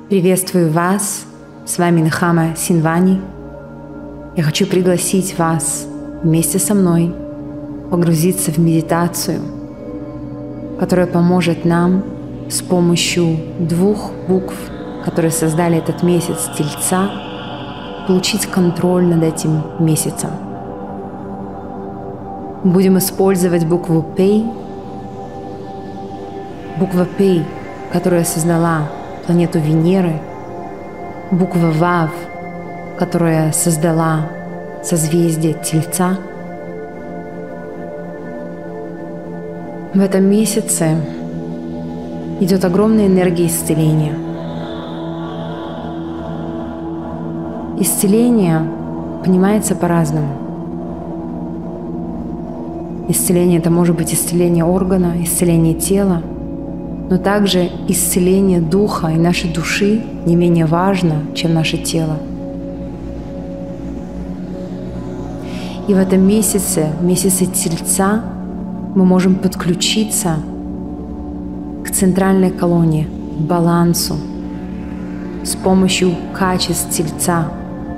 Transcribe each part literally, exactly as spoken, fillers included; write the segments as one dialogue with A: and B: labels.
A: Приветствую вас, с вами Нхама Синвани. Я хочу пригласить вас вместе со мной погрузиться в медитацию, которая поможет нам с помощью двух букв, которые создали этот месяц Тельца, получить контроль над этим месяцем. Будем использовать букву Пэй. Буква Пэй, которая создала планету Венеры, буква Вав, которая создала созвездие Тельца. В этом месяце идет огромная энергия исцеления. Исцеление понимается по-разному. Исцеление — это может быть исцеление органа, исцеление тела, но также исцеление духа и нашей души не менее важно, чем наше тело. И в этом месяце, в месяце Тельца, мы можем подключиться к центральной колонне, к балансу с помощью качеств Тельца.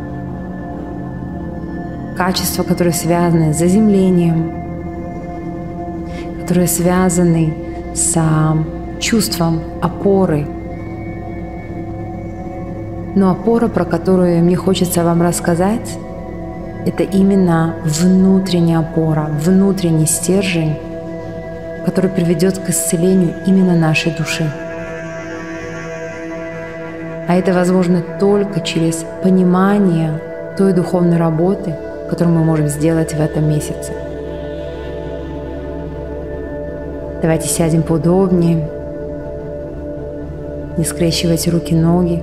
A: Качества, которые связаны с заземлением, которые связаны с чувством опоры. Но опора, про которую мне хочется вам рассказать, это именно внутренняя опора, внутренний стержень, который приведет к исцелению именно нашей души. А это возможно только через понимание той духовной работы, которую мы можем сделать в этом месяце. Давайте сядем поудобнее. Не скрещивайте руки-ноги.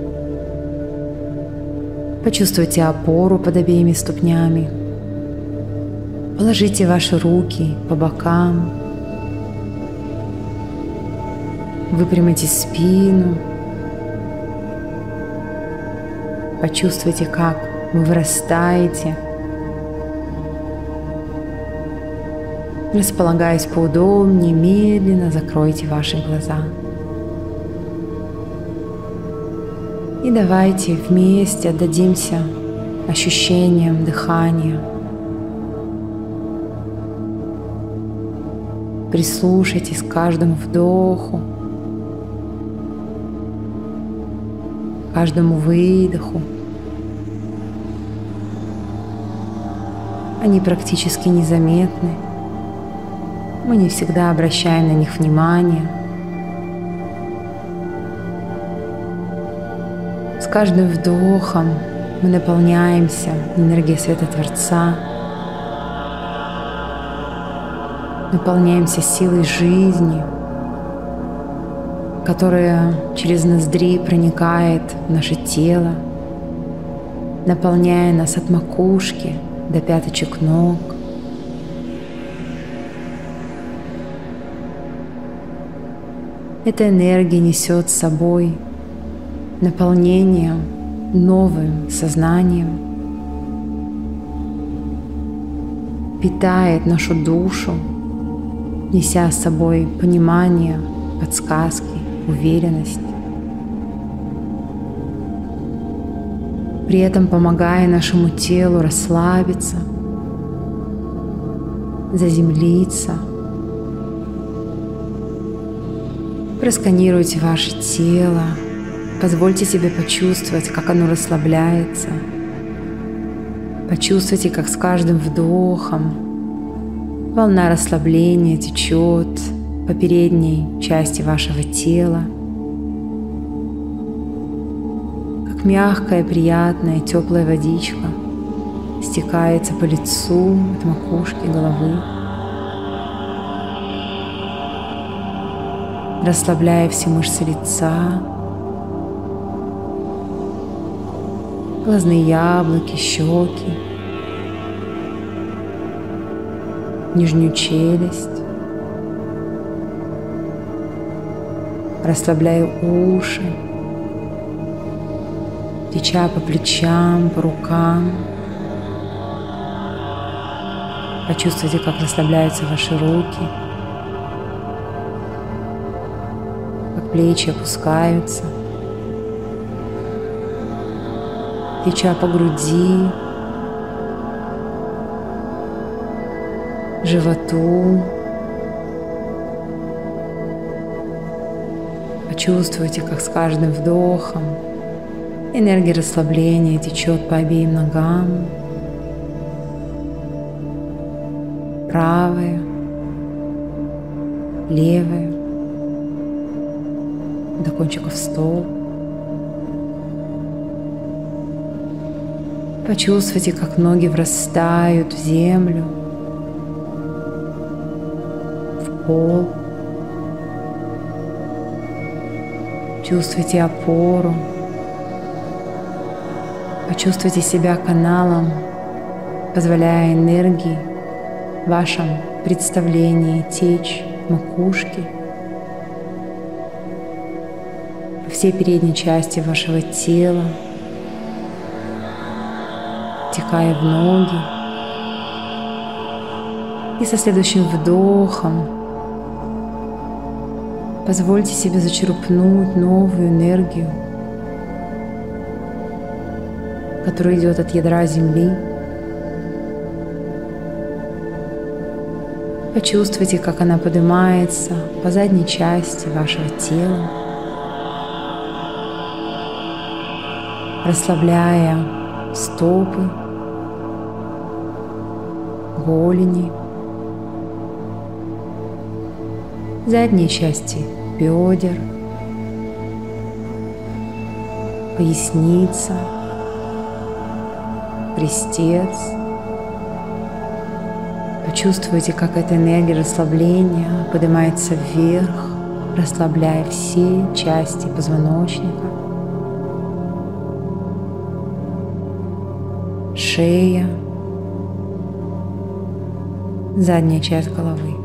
A: Почувствуйте опору под обеими ступнями. Положите ваши руки по бокам. Выпрямите спину. Почувствуйте, как вы вырастаете. Располагаясь поудобнее, медленно закройте ваши глаза. И давайте вместе отдадимся ощущениям дыхания. Прислушайтесь к каждому вдоху, каждому выдоху. Они практически незаметны. Мы не всегда обращаем на них внимание. С каждым вдохом мы наполняемся энергией Света Творца, наполняемся силой жизни, которая через ноздри проникает в наше тело, наполняя нас от макушки до пяточек ног. Эта энергия несет с собой наполнение новым сознанием, питает нашу душу, неся с собой понимание, подсказки, уверенность, при этом помогая нашему телу расслабиться, заземлиться. Просканируйте ваше тело, позвольте себе почувствовать, как оно расслабляется. Почувствуйте, как с каждым вдохом волна расслабления течет по передней части вашего тела, как мягкая, приятная, теплая водичка стекается по лицу от макушки головы, расслабляя все мышцы лица, глазные яблоки, щеки, нижнюю челюсть. Расслабляю уши, теча по плечам, по рукам. Почувствуйте, как расслабляются ваши руки, как плечи опускаются, теча по груди, животу. Почувствуйте, как с каждым вдохом энергия расслабления течет по обеим ногам, правая, левая, до кончиков стоп. Почувствуйте, как ноги врастают в землю, в пол. Чувствуйте опору. Почувствуйте себя каналом, позволяя энергии в вашем представлении течь в макушке, по всей передней части вашего тела, втекая в ноги. И со следующим вдохом позвольте себе зачерпнуть новую энергию, которая идет от ядра Земли. Почувствуйте, как она поднимается по задней части вашего тела, расслабляя стопы, голени, задние части бедер, поясница, крестец. Почувствуйте, как эта энергия расслабления поднимается вверх, расслабляя все части позвоночника, шея, задняя часть головы.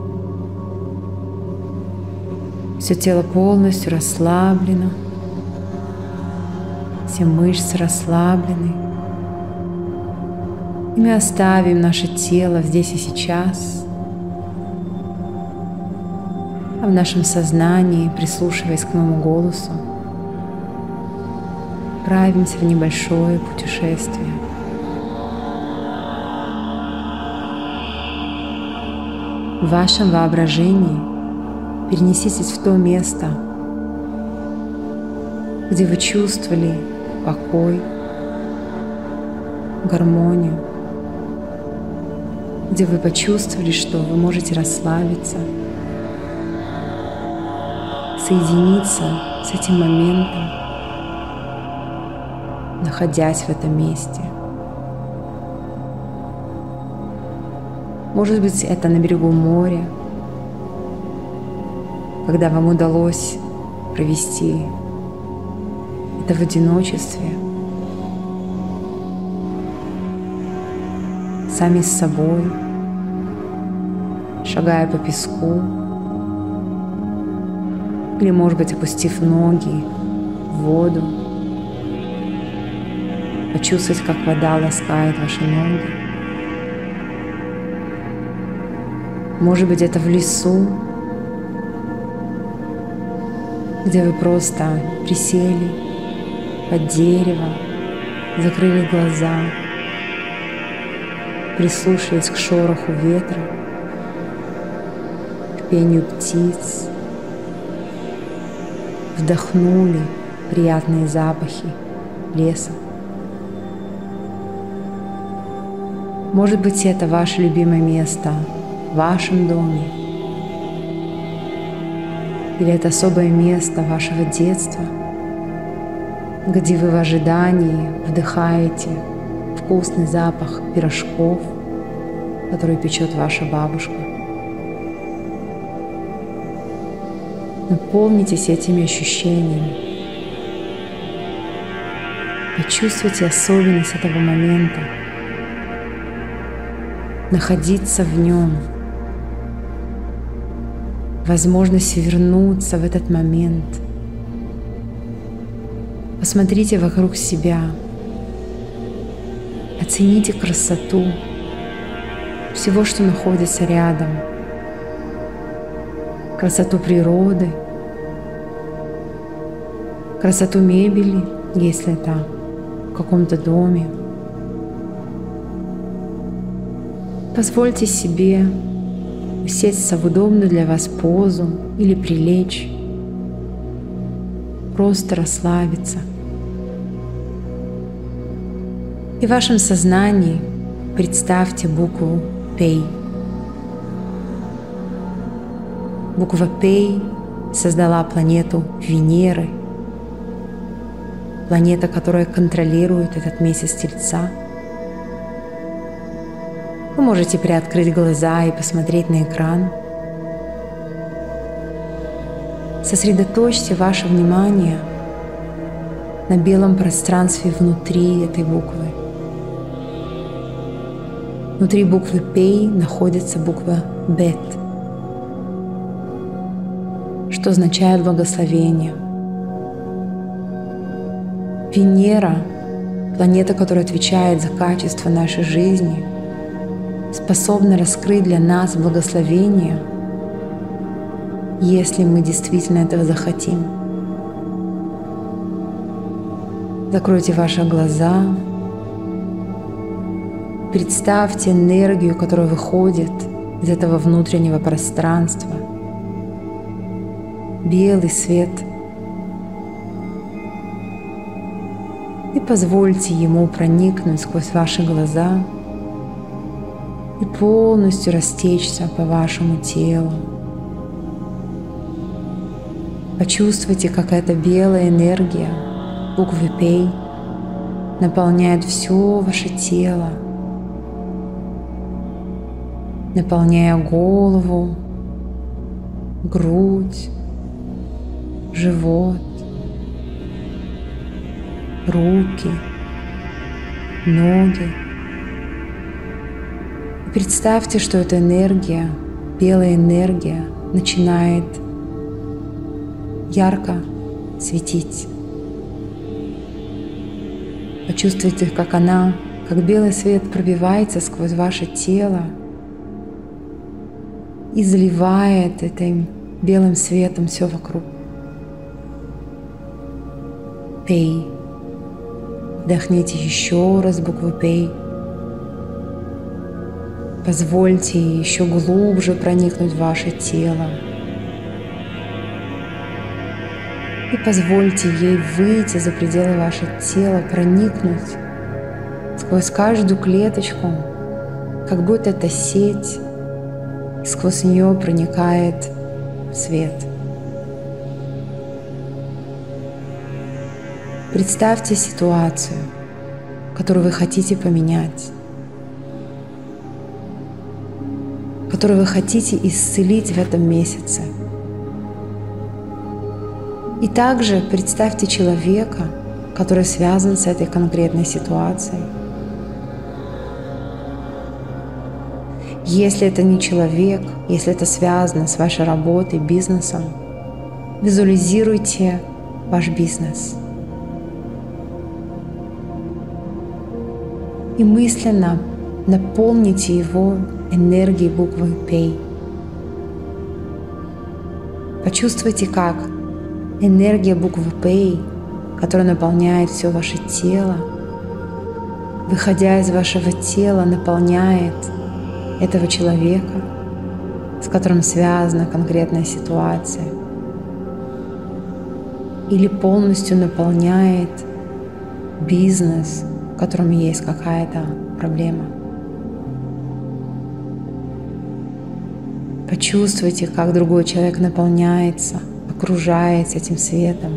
A: Все тело полностью расслаблено, все мышцы расслаблены. И мы оставим наше тело здесь и сейчас, а в нашем сознании, прислушиваясь к моему голосу, отправимся в небольшое путешествие. В вашем воображении перенеситесь в то место, где вы чувствовали покой, гармонию, где вы почувствовали, что вы можете расслабиться, соединиться с этим моментом, находясь в этом месте. Может быть, это на берегу моря, когда вам удалось провести это в одиночестве, сами с собой, шагая по песку, или, может быть, опустив ноги в воду, почувствовать, как вода ласкает ваши ноги. Может быть, это в лесу, где вы просто присели под дерево, закрыли глаза, прислушались к шороху ветра, к пению птиц, вдохнули приятные запахи леса. Может быть, это ваше любимое место в вашем доме, или это особое место вашего детства, где вы в ожидании вдыхаете вкусный запах пирожков, который печет ваша бабушка. Наполнитесь этими ощущениями. Почувствуйте особенность этого момента, находиться в нем, возможность вернуться в этот момент. Посмотрите вокруг себя, оцените красоту всего, что находится рядом, красоту природы, красоту мебели, если это каком-то доме. Позвольте себе усесться в удобную для вас позу или прилечь, просто расслабиться. И в вашем сознании представьте букву Пэй. Буква Пэй создала планету Венеры, планета, которая контролирует этот месяц Тельца. Вы можете приоткрыть глаза и посмотреть на экран. Сосредоточьте ваше внимание на белом пространстве внутри этой буквы. Внутри буквы Пэй находится буква Бет, что означает благословение. Венера, планета, которая отвечает за качество нашей жизни, способна раскрыть для нас благословение, если мы действительно этого захотим. Закройте ваши глаза, представьте энергию, которая выходит из этого внутреннего пространства. Белый свет. И позвольте ему проникнуть сквозь ваши глаза и полностью растечься по вашему телу. Почувствуйте, как эта белая энергия буквы Пэй наполняет все ваше тело, наполняя голову, грудь, живот, руки, ноги. И представьте, что эта энергия, белая энергия, начинает ярко светить. Почувствуйте, как она, как белый свет пробивается сквозь ваше тело и заливает этим белым светом все вокруг. Пэй. Вдохните еще раз букву Пэй. Позвольте еще глубже проникнуть в ваше тело. И позвольте ей выйти за пределы вашего тела, проникнуть сквозь каждую клеточку, как будто это сеть, и сквозь нее проникает свет. Представьте ситуацию, которую вы хотите поменять, которую вы хотите исцелить в этом месяце. И также представьте человека, который связан с этой конкретной ситуацией. Если это не человек, если это связано с вашей работой, бизнесом, визуализируйте ваш бизнес. И мысленно наполните его энергией буквы Пэй. Почувствуйте, как энергия буквы Пэй, которая наполняет все ваше тело, выходя из вашего тела, наполняет этого человека, с которым связана конкретная ситуация, или полностью наполняет бизнес, в котором есть какая-то проблема. Почувствуйте, как другой человек наполняется, окружается этим светом.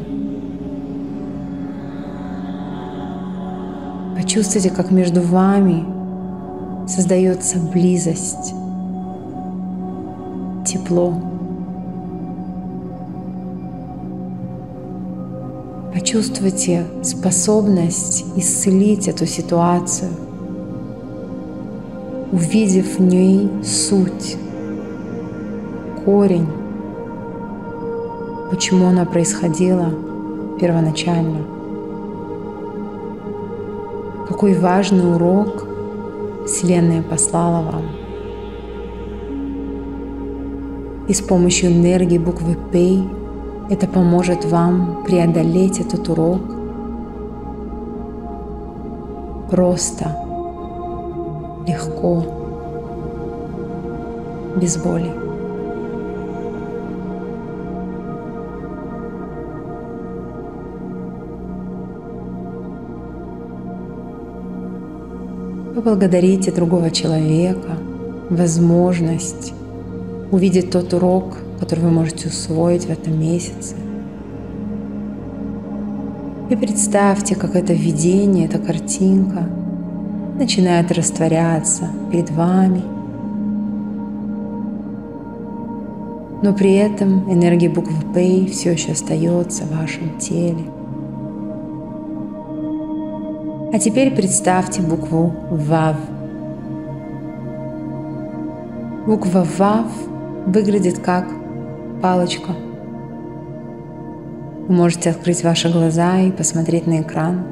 A: Почувствуйте, как между вами создается близость, тепло. Почувствуйте способность исцелить эту ситуацию, увидев в ней суть, корень, почему она происходила первоначально. Какой важный урок Вселенная послала вам. И с помощью энергии буквы Пэй это поможет вам преодолеть этот урок просто, легко, без боли. Поблагодарите другого человека, возможность увидеть тот урок, который вы можете усвоить в этом месяце. И представьте, как это видение, эта картинка начинает растворяться перед вами. Но при этом энергия буквы Пэй все еще остается в вашем теле. А теперь представьте букву Вав. Буква Вав выглядит как палочка. Вы можете открыть ваши глаза и посмотреть на экран.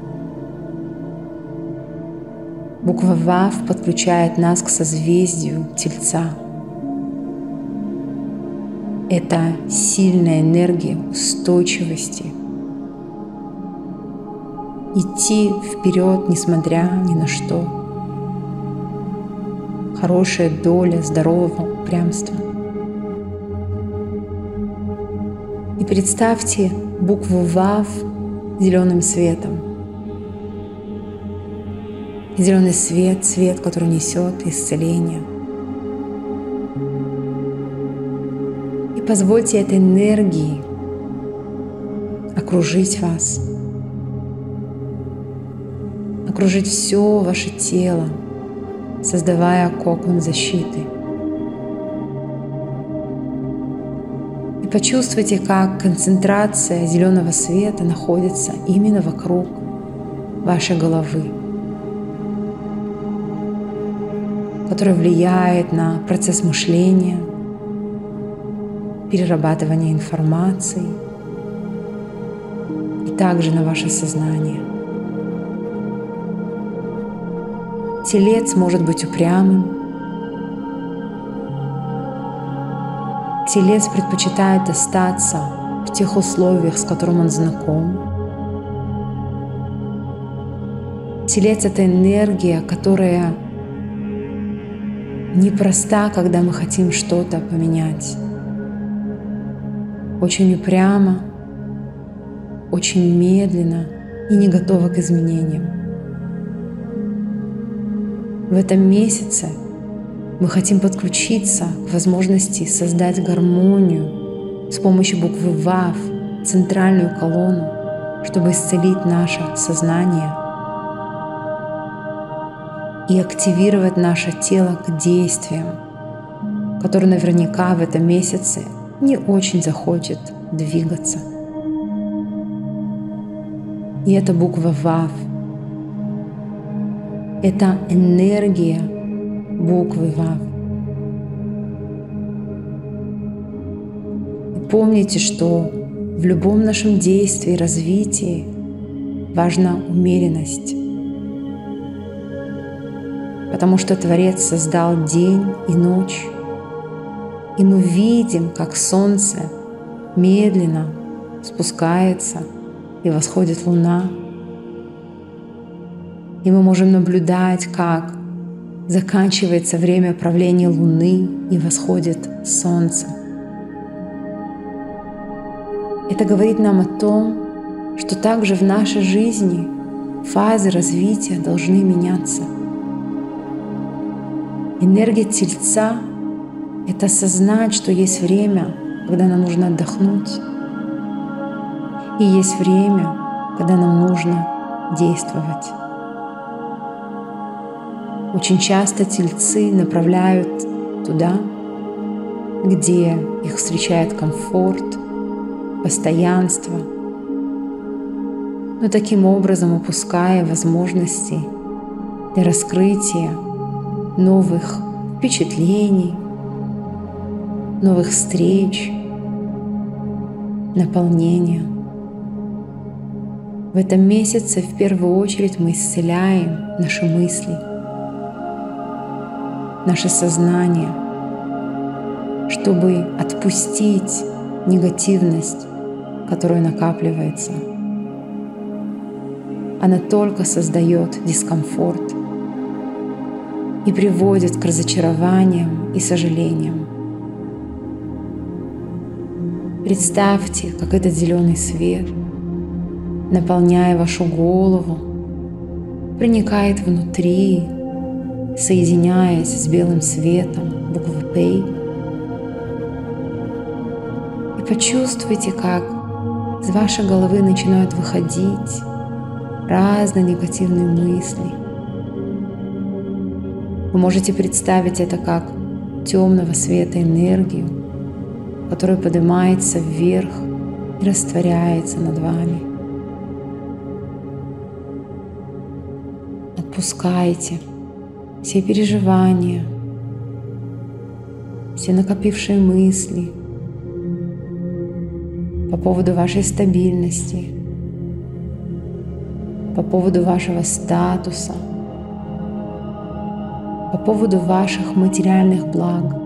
A: Буква Вав подключает нас к созвездию Тельца. Это сильная энергия устойчивости. Идти вперед, несмотря ни на что. Хорошая доля здорового упрямства. И представьте букву Вав зеленым светом. Зеленый свет, свет, который несет исцеление. И позвольте этой энергии окружить вас. Окружить все ваше тело, создавая кокон защиты. И почувствуйте, как концентрация зеленого света находится именно вокруг вашей головы, которая влияет на процесс мышления, перерабатывания информации и также на ваше сознание. Телец может быть упрямым. Телец предпочитает остаться в тех условиях, с которыми он знаком. Телец — это энергия, которая непроста, когда мы хотим что-то поменять. Очень упрямо, очень медленно и не готова к изменениям. В этом месяце мы хотим подключиться к возможности создать гармонию с помощью буквы Вав, центральную колонну, чтобы исцелить наше сознание и активировать наше тело к действиям, которые наверняка в этом месяце не очень захочет двигаться. И это буква Вав. Это энергия буквы Вав. И помните, что в любом нашем действии и развитии важна умеренность. Потому что Творец создал день и ночь. И мы видим, как солнце медленно спускается и восходит луна. И мы можем наблюдать, как заканчивается время правления Луны и восходит Солнце. Это говорит нам о том, что также в нашей жизни фазы развития должны меняться. Энергия Тельца — это осознать, что есть время, когда нам нужно отдохнуть, и есть время, когда нам нужно действовать. Очень часто тельцы направляют туда, где их встречает комфорт, постоянство, но таким образом упуская возможности для раскрытия новых впечатлений, новых встреч, наполнения. В этом месяце в первую очередь мы исцеляем наши мысли, наше сознание, чтобы отпустить негативность, которая накапливается. она только создает дискомфорт и приводит к разочарованиям и сожалениям. Представьте, как этот зеленый свет, наполняя вашу голову, проникает внутри, соединяясь с белым светом буквы Пэй. И почувствуйте, как из вашей головы начинают выходить разные негативные мысли. Вы можете представить это как темного света энергию, которая поднимается вверх и растворяется над вами. Отпускайте все переживания, все накопившие мысли по поводу вашей стабильности, по поводу вашего статуса, по поводу ваших материальных благ.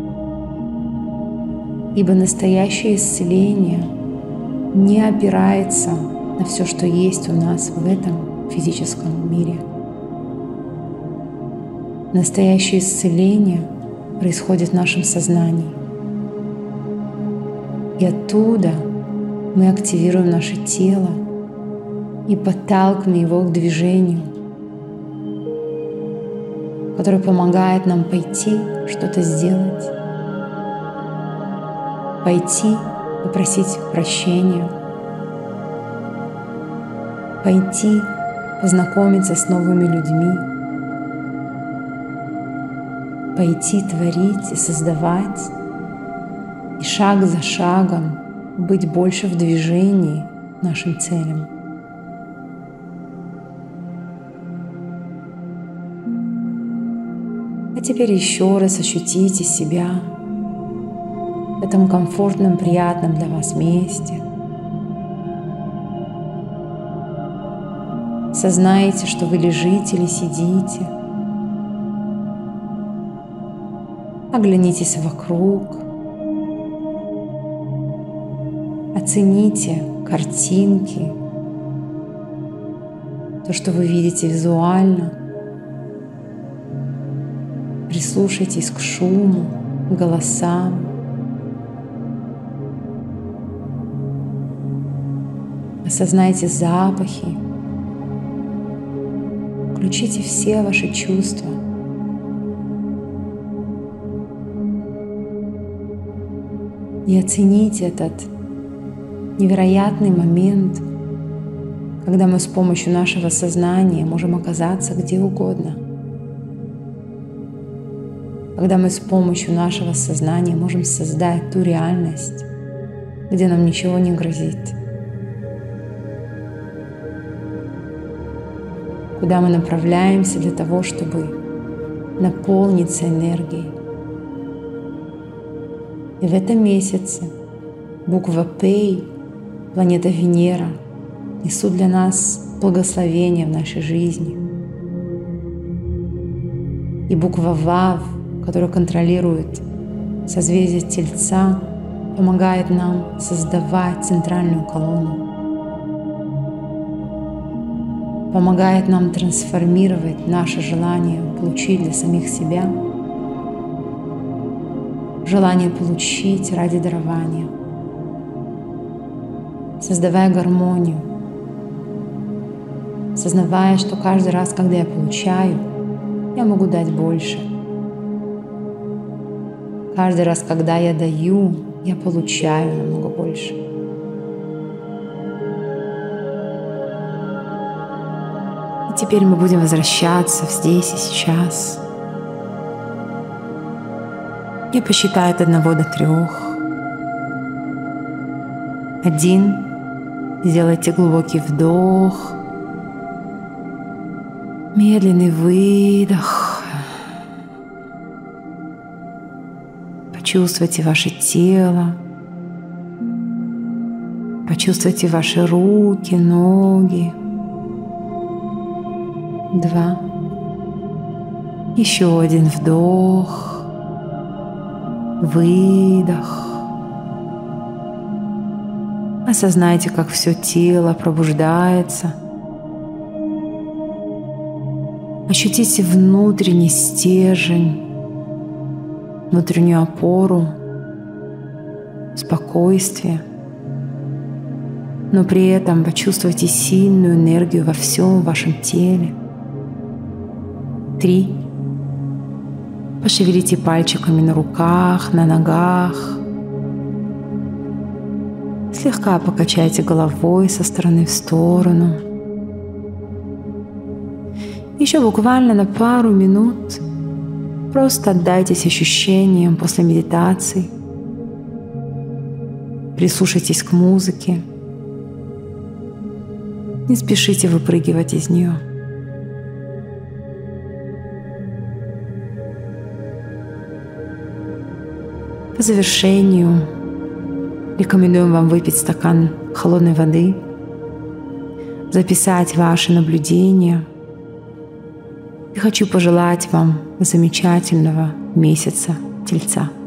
A: Ибо настоящее исцеление не опирается на все, что есть у нас в этом физическом мире. Настоящее исцеление происходит в нашем сознании. И оттуда мы активируем наше тело и подталкиваем его к движению, которое помогает нам пойти что-то сделать, пойти попросить прощения, пойти познакомиться с новыми людьми, пойти творить и создавать, и шаг за шагом быть больше в движении нашим целям. А теперь еще раз ощутите себя в этом комфортном, приятном для вас месте. Осознайте, что вы лежите или сидите. Оглянитесь вокруг. Оцените картинки, то, что вы видите визуально. Прислушайтесь к шуму, к голосам. Осознайте запахи. Включите все ваши чувства. И оцените этот невероятный момент, когда мы с помощью нашего сознания можем оказаться где угодно. Когда мы с помощью нашего сознания можем создать ту реальность, где нам ничего не грозит. Куда мы направляемся для того, чтобы наполниться энергией. И в этом месяце буква Пэй, планета Венера, несут для нас благословение в нашей жизни. И буква Вав, которая контролирует созвездие Тельца, помогает нам создавать центральную колонну. Помогает нам трансформировать наше желание получить для самих себя, желание получить ради дарования, создавая гармонию, осознавая, что каждый раз, когда я получаю, я могу дать больше. Каждый раз, когда я даю, я получаю намного больше. И теперь мы будем возвращаться здесь и сейчас. Я посчитаю от одного до трех. Один. Сделайте глубокий вдох. Медленный выдох. Почувствуйте ваше тело. Почувствуйте ваши руки, ноги. Два. Еще один вдох. Выдох. Осознайте, как все тело пробуждается Ощутите внутренний стержень, внутреннюю опору, спокойствие, но при этом почувствуйте сильную энергию во всем вашем теле. Три. Пошевелите пальчиками на руках, на ногах. Слегка покачайте головой со стороны в сторону. Еще буквально на пару минут просто отдайтесь ощущениям после медитации. Прислушайтесь к музыке. Не спешите выпрыгивать из нее. По завершению рекомендуем вам выпить стакан холодной воды, записать ваши наблюдения. И хочу пожелать вам замечательного месяца Тельца.